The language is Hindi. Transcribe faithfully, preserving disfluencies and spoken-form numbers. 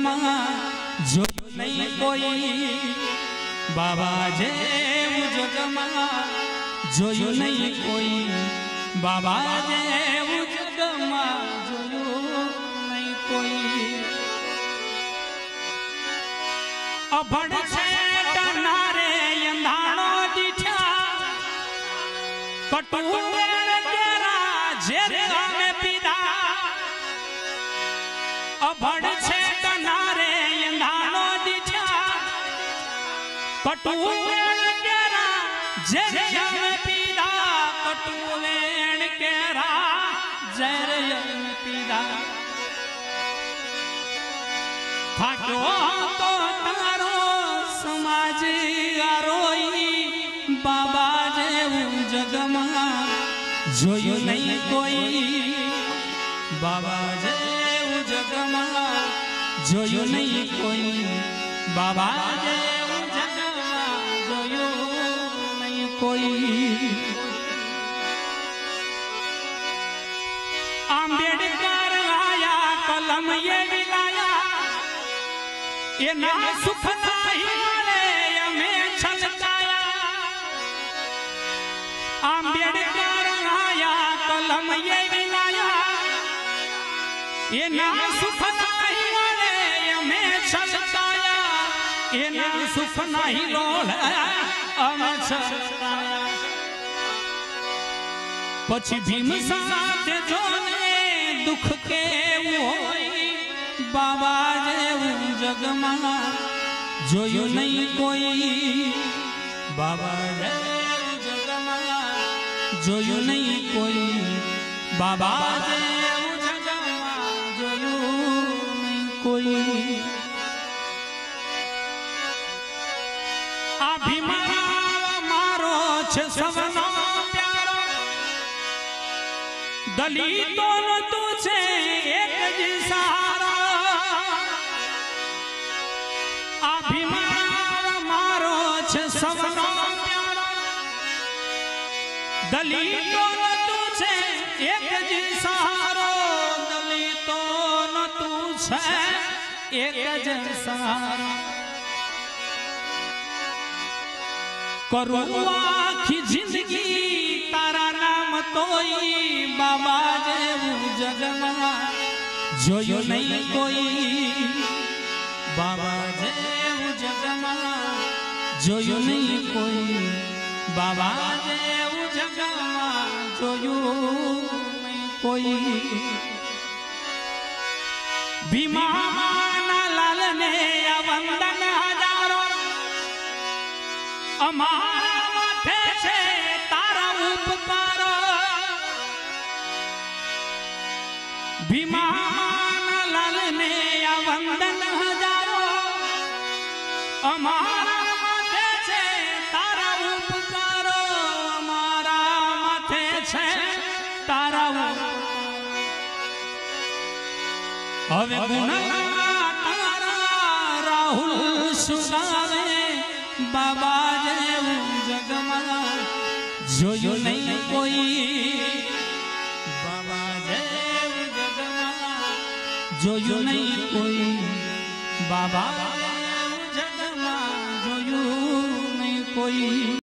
में जो नहीं कोई बाबा जेव जग में जो नहीं कोई बाबा जेव जग में जो नहीं कोई अभड़ से टनारे यंधाणो दिठा कटुवेण केरा जेरा में पीदा अभड़ से टनारे यंधाणो दिठा कटुवेण केरा जेरा में पीदा कटुवेण केरा जेरा में पीदा फाटो तो तारो समाज आरोई बाबा जेव जग में जोयो नहीं कोई बाबा जेव जग में जोयो नहीं कोई बाबा जेव जग में जोयो नहीं कोई आंबेडकर आया कलम ये विलाया ये ना सुख नहीं मिले हमें छलकाया आंबेडकर आया कलम ये विलाया ये ना सुख नहीं मिले हमें छलकाया ये ना सुख नहीं लोल हमें छलकाया पछी भीम साथ जोने दुख के होई बाबा जेव जग में जोयो नहीं कोई बाबा जेव जग में जोयो नहीं कोई बाबा जेव जग में जोयो नहीं कोई अभिमान मारो छे सबनो प्यारो दलितों नो तू छे एक जी सहारा अभिमान मारो छे सबनो प्यारो दलितों नो तू छे एक जी सहारो दलितों नो तू छे एक जी सहारो करू आखी जिंदगी तारा नाम तोई बाबा जेव जग में जोयो नहीं कोई बाबा जेव जग में जोयो नहीं कोई बाबा जेव जग में जोयो नहीं कोई भीमा लाल ने वंदन हजारों अमारा माथे छे तारा उपकारो भीमा लाल ने वंदन हजारो अमारा माथे छे तारा उपकारो अमारा माथे छे तारा हवे गुणगान तारा राहुल सुनावे बाबा जेव जग में जोयो नहीं कोई बाबा जेव जग में जोयो नहीं कोई बाबा जेव जग में जोयो नहीं कोई।